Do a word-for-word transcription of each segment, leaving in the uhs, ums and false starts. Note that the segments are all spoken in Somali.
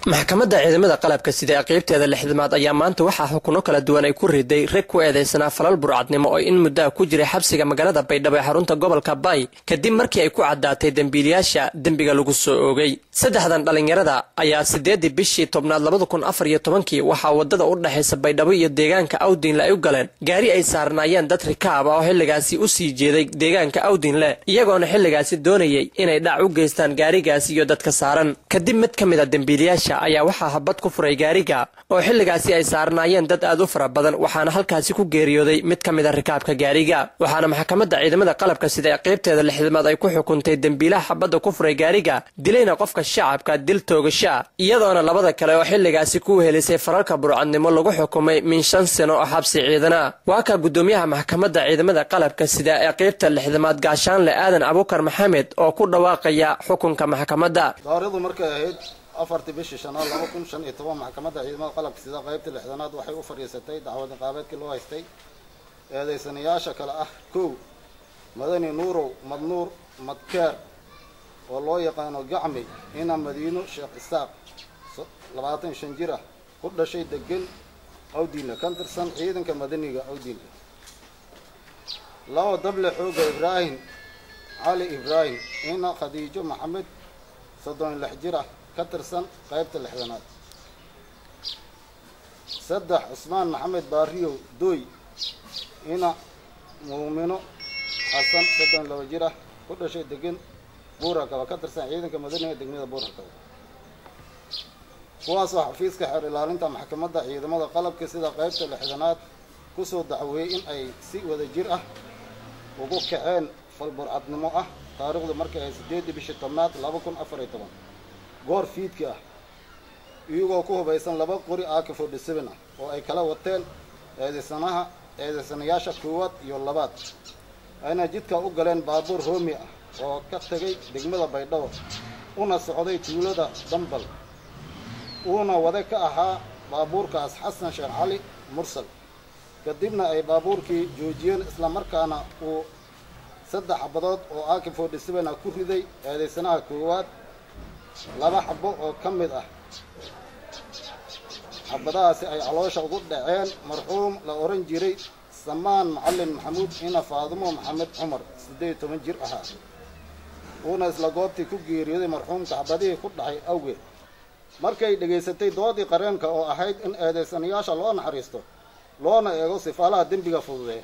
maxkamadda ciidamada qalabka sida qaybteeda lixdamaad ayaa maanta waxaa xukuno kala duwan ay ku riday rag ku eedeysana falal burcadnimo oo in muddo ku jiray xabsiga magaalada Baydhabo ee xarunta gobolka Bay kadib markii ay ku cadaatay dambiilayaasha dambiga lagu soo oogay. saddexdan dhalinyarada ayaa sideedii bishii tobnaad labada kun afar iyo tobankii waxa wadada u dhaxaysa Baydhabo iyo deegaanka Awdinle ay u galeen gaari ay saarnaayeen dad rikaab ah oo xilligaasi u sii jeeday deegaanka Awdinle iyagoona xilligaasi doonayay inay dhac u geystaan gaarigaasi iyo dadka saaran. kadib mid kamid ah dambiilayaasha ayaa waxa habad ku furay gaariga oo xilligaasi ay saarnaayeen dad aad u fara badan waxaana halkaasi ku geeriyooday mid kamid ah rikaabka gaariga. waxaana maxkamadda ciidamada qalabka sida qaybteeda lixdamaad ay ku xukuntay dambiilaha habada ku furay gaariga dilayna qofka shacabka dil toogasho iyadoona labada kale oo xilligaasi ku helisay faralka burcadnimo lagu xukumay min shan sano oo xabsi ciidana. waa ka gudoomiyaha maxkamadda ciidamada qalabka sida qaybta lixdamaad gaashaanle aadan Abuukar Maxamed oo ku dhawaaqaya xukunka maxkamadda. taariikhdu markay ahayd afartii bishii shanaad laba kun shan iyo toban maxkamadda ciidamada qalabka sida qaybta lixdanaad waxay u fariisatay dacwad qaabadkii loo haystay eedeysanayaasha kala ah kow madani nuurow madnuur madkeer oo loo yaqaano gacmi ina madiino sheekh isaaq labaatan iyo shan jir ah ku dhashay degan Awdinle kan tirsan ciidanka madaniga Awdinle. labo dable xooga Ibrahim Ali Ibrahim ina Khadiijo Maxamed soddon iyo lix jir ah ka tirsan qaybta lixdanaad. saddex Usmaan Maxamed Baariyo Dooy ina Muumino Xasan soddon iyo laba jir ah ku dhashay degan Buuraka ka tirsan ciidanka madaniga degmada Buuraka. kuwaas oo xafiiska xeer ilaalinta maxkamadda ciidamada qalabka sida qaybta lixdanaad ku soo dacweeyay in ay si wada jir ah ugu kaceen fal burcadnimo ah taariikhdu markay ay sideedii bishii tobnaad laba kun afar iyo toban goor fiidki ah iyagoo ku hubaysan laba qori A K forty-seven ah oo ay kala wateen eedeysanaha eedeysanayaasha koowaad iyo labaad ayna jidka u galeen baabuur Roomi ah oo ka tagay degmada Baydhabo una socday tuulada Dambal una wada ka ahaa baabuurkaas Xasan Sheekh Cali Mursal. kadibna ay baabuurkii joojiyeen isla markaana uu saddex xabadood oo A K forty-seven ah ku riday eedeysanaha koowaad laba xabo oo kamid ah xabadahaasi ay caloosha ugu dhaceen marxuum la oran jiray Samaan Macallin Maxamuud ina Faadimo Maxamed Cumar siddeed iyo toban jir ahaa una isla goobtii ku geeriyooday marxuumka xabadihii ku dhacay awgeed. markay dhageysatay doodii qareenka oo ahayd in eedeysanayaasha loo naxariisto loona eego sifaalaha dembiga fududeeya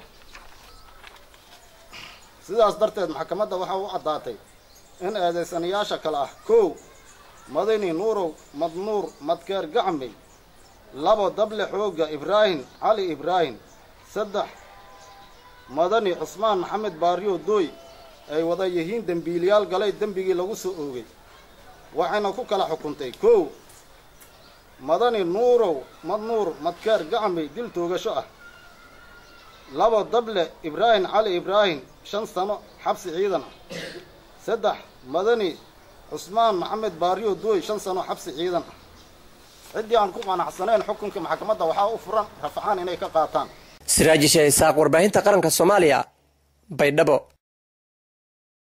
sidaas darteed maxkamadda waxa uu cadaatay in eedeysanayaasha kala ah kow madani nuurow madnuur madkeer gacmi labo dable xooga Ibrahim Ali Ibrahim saddex madani Usmaan Maxamed Baariyo Dooy ay wada yihiin dambiilayaal galay dambigii lagu soo oogay waxayna ku kala xukuntay kow madani nuurow madnuur madkeer gacmi dil toogasho ah labo dable Ibrahim Ali Ibrahim shan sano xabsi ciidan ah saddex madani Usmaan Maxamed Baariyo Dooy shan sano xabsi ciidan ah. cidii aan ku qanacsaneen xukunka maxkamadda waxa u furan rafcaan inay ka qaataan. Siraaji Sheekh Isaaq warbaahinta qaranka Soomaaliya Baydhabo.